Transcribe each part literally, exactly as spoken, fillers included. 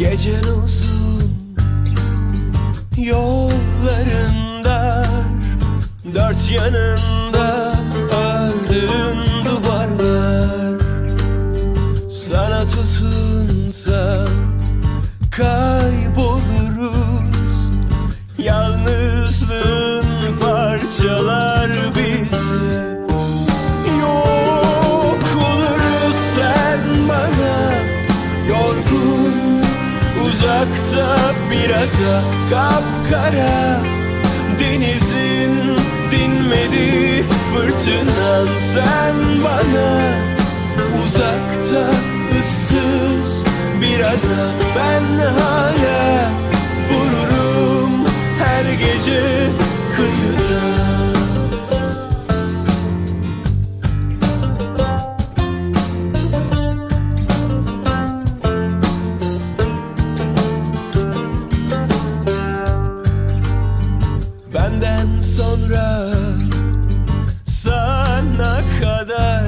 Gecen uzun, yolların dar, dört yanında ördüğün duvarlar. Sana tutunsam kayboluruz, yalnızlığın parçalar bizi. Yok oluruz sen bana, yorgun uzakta bir ada, kapkara denizin dinmedi fırtınan. Sen bana uzakta ıssız bir ada, ben hala vururum her gece kıyına. Benden sonra sana kadar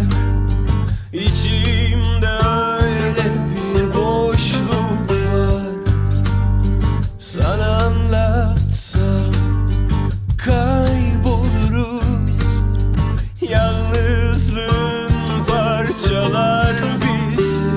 içimde öyle bir boşluk var. Sana anlatsam kayboluruz, yalnızlığın parçalar bizi.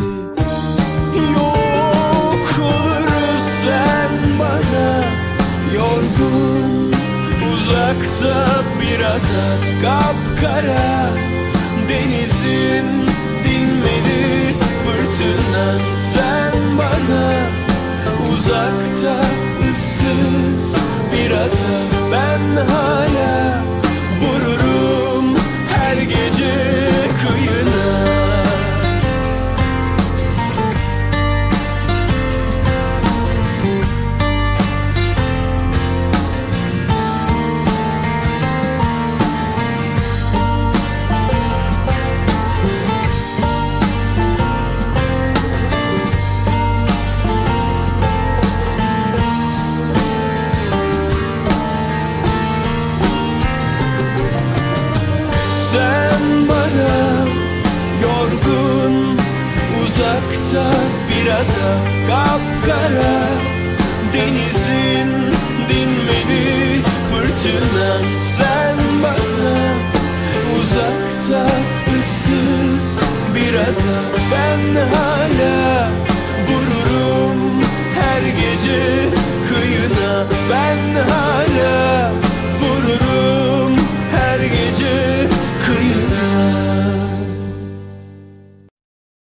Yok oluruz sen bana, yorgun uzakta bir ada, kapkara denizin dinmedi fırtınan. Sen bana uzakta ıssız bir ada, ben hala vururum her gece kıyına. Sen bana yorgun uzakta bir ada, kapkara denizin dinmedi fırtınan. Sen bana uzakta ıssız bir ada, ben hala vururum her gece kıyına. Ben hala